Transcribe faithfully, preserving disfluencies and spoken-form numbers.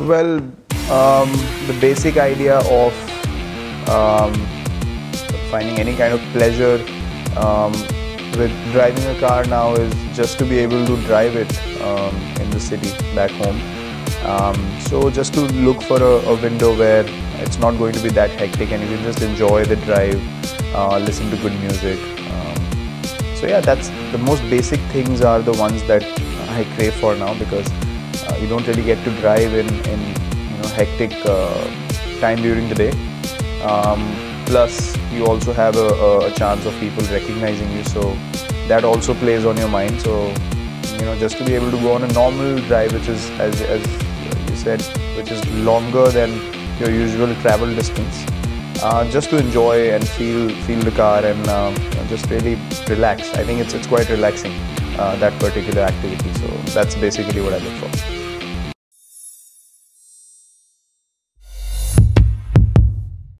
Well, um, the basic idea of um, finding any kind of pleasure um, with driving a car now is just to be able to drive it um, in the city back home. Um, so just to look for a, a window where it's not going to be that hectic and you can just enjoy the drive, uh, listen to good music. Um, so yeah, that's the most basic things are the ones that I crave for now, because uh, you don't really get to drive in, in you know, hectic uh, time during the day. Um, plus you also have a, a chance of people recognizing you, so that also plays on your mind. So you know, just to be able to go on a normal drive, which is, as, as you said, which is longer than your usual travel distance, uh, just to enjoy and feel feel the car and uh, just really relax. I think it's it's quite relaxing, uh, that particular activity. So that's basically what I look for.